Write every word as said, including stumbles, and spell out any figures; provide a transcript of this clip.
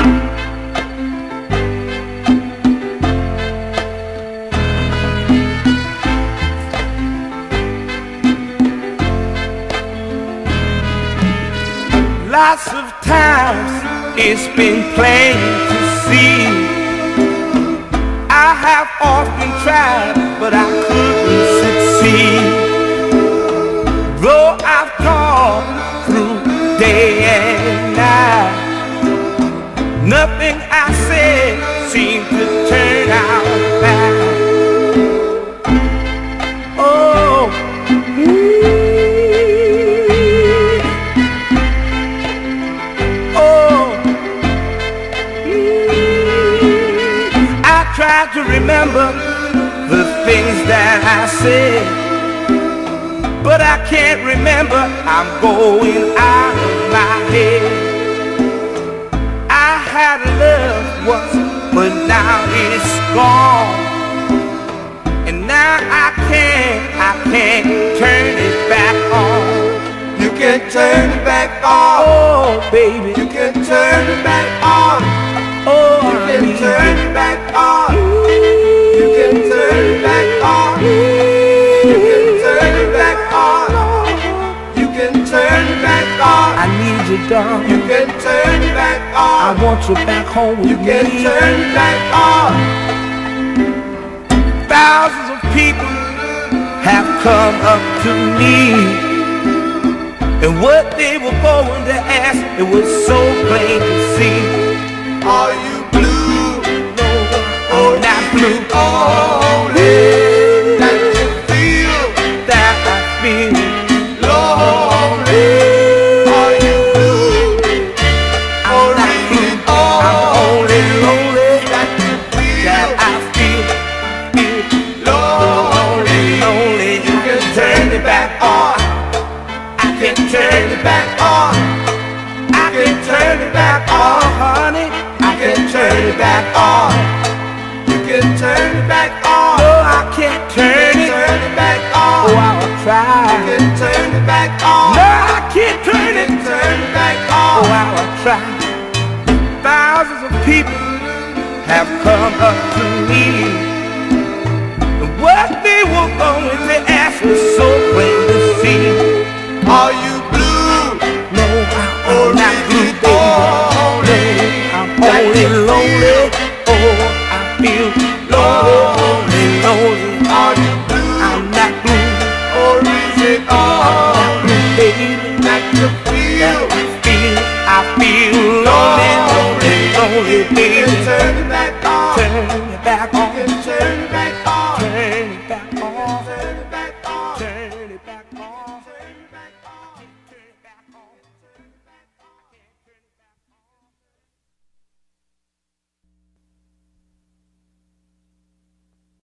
Lots of times it's been plain to see. I have often tried, but I couldn't succeed. Though I've gone through day and night, nothing I said seemed to turn out bad. Oh, try to remember the things that I said, but I can't remember. I'm going out of my head. I had love once, but now it's gone, and now I can't, I can't turn it back on. You can turn it back on. Oh, baby, you can turn it back on. Oh, you can I turn it back on. You can turn it back on. You can turn it back on. You can turn it back on. I need you, darling. You can turn it back on. I want you back home with you me. You can turn it back on. Thousands of people have come up to me, and what they were going to ask, it was so plain to see. Are you blue? No, I'm not blue. Only that you feel that I feel lonely. Are you blue? I'm not blue. I'm only lonely that you feel that I feel, feel lonely. lonely. You can turn it back on. I can Turn it back on. I can turn it back on, honey. I can turn it back on. You can turn it back on. No, I can't turn it. Turn it back on. Oh, I'll try. You can turn it back on. No, I can't turn it. Turn it back on. Oh, I'll try. Thousands of people have come up to me, and what they were going to ask was so plain to see. Are you blue? No, I'm not blue, baby. I'm only lonely. Oh, I feel lonely, lonely. Are you blue? I'm not blue. Or is it all I'm not blue, baby. that you feel? That I feel, I feel lonely, lonely, lonely, You baby. can turn it back